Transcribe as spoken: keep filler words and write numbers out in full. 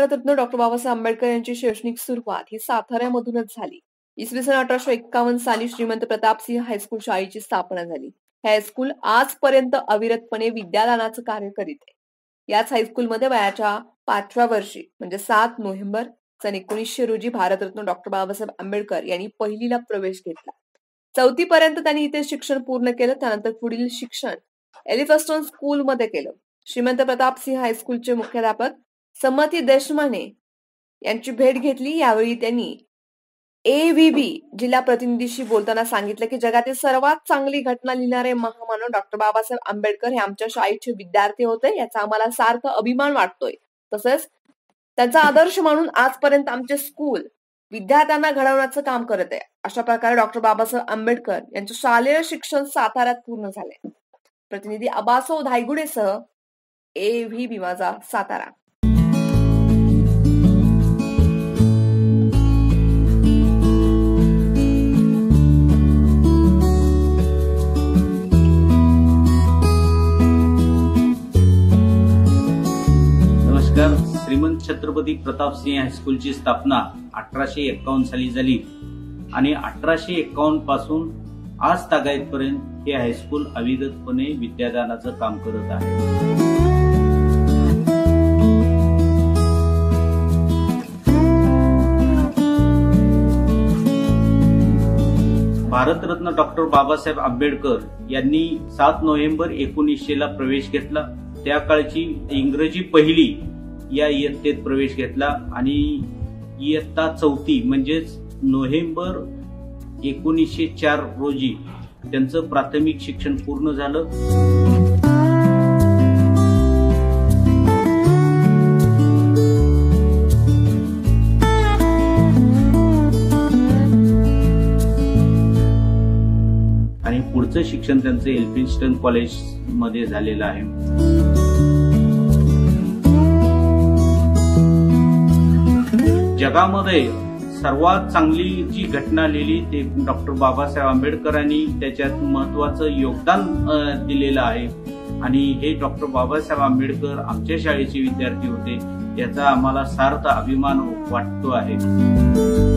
Bharat Ratna doctor Babasaheb Ambedkar यांची शैक्षणिक सुरुवात ही साताऱ्यामधूनच झाली. इसवी सन अठराशे एक्कावन्न साली श्रीमंत प्रतापसिंह हायस्कूल शाळेची स्थापना झाली. हे हायस्कूल आजपर्यंत अविरतपणे विद्यादानाचं कार्य करीत आहे. याच हायस्कूलमध्ये वयाच्या पाचव्या वर्षी म्हणजे सात नोव्हेंबर सन एकोणीसशे रोजी भारतरत्न डॉक्टर बाबासाहेब आंबेडकर यांनी पहिलीला प्रवेश घेतला. चौथी पर्यंत त्यांनी इथे शिक्षण पूर्ण केलं. त्यानंतर पुढील शिक्षण एलिफस्टन स्कूल मध्ये केलं. श्रीमंत प्रतापसिंह हायस्कूलचे मुख्याध्यापक समती देशमाने यांची भेट घेतली. यावेळी त्यांनी ए व्ही बी जिल्हा प्रतिनिधीशी बोलताना सांगितलं की जगातील सर्वात चांगली घटना लिहिणारे महामानव डॉक्टर बाबासाहेब आंबेडकर हे आमच्या शाळेचे विद्यार्थी होते. याचा आम्हाला सार्थ अभिमान वाटतोय. तसंच त्यांचा आदर्श म्हणून आजपर्यंत आमचे स्कूल विद्यार्थ्यांना घडवण्याचं काम करत आहे. अशा प्रकारे डॉक्टर बाबासाहेब आंबेडकर यांचे शालेय शिक्षण साताऱ्यात पूर्ण झाले. प्रतिनिधी अबासो धायगुडेसह ए व्ही बी माझा सातारा. श्रीमंत छत्रपती प्रतापसिंह हायस्कूलची स्थापना अठराशे एक्कावन्न साली झाली आणि अठराशे एक्कावन्न पासून आज तागायतपर्यंत हे हायस्कूल अविरतपणे विद्यादानाचं काम करत आहे. भारतरत्न डॉक्टर बाबासाहेब आंबेडकर यांनी सात नोव्हेंबर एकोणीसशे ला प्रवेश घेतला. त्या काळची इंग्रजी पहिली या इयत्तेत प्रवेश घेतला आणि इयत्ता चौथी म्हणजेच नोव्हेंबर एकोणीसशे चार रोजी त्यांचं प्राथमिक शिक्षण पूर्ण झालं. आणि पुढचं शिक्षण त्यांचं एल्फिन्स्टन कॉलेज मध्ये झालेलं आहे. जगामध्ये सर्वात चांगली जी घटना लिहिली ते डॉक्टर बाबासाहेब आंबेडकरांनी त्याच्यात महत्वाचं योगदान दिलेलं आहे आणि हे डॉक्टर बाबासाहेब आंबेडकर आमच्या शाळेचे विद्यार्थी होते याचा आम्हाला सार्थ अभिमान वाटतो आहे.